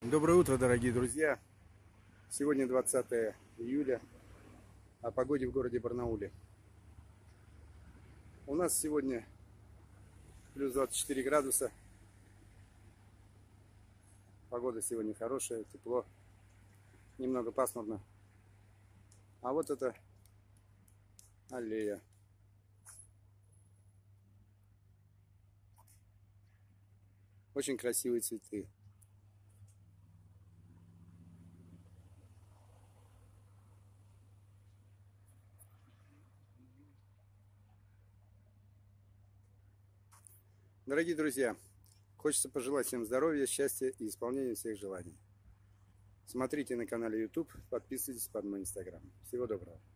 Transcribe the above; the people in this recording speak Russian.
Доброе утро, дорогие друзья! Сегодня 20 июля, о погоде в городе Барнауле. У нас сегодня плюс 24 градуса. Погода сегодня хорошая, тепло, немного пасмурно. А вот это аллея. Очень красивые цветы. Дорогие друзья, хочется пожелать всем здоровья, счастья и исполнения всех желаний. Смотрите на канале YouTube, подписывайтесь под мой Instagram. Всего доброго.